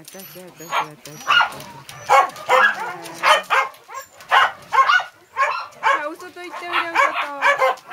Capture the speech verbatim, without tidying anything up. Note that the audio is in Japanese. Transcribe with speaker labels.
Speaker 1: 私私私私私。さあお外行っておいでお外。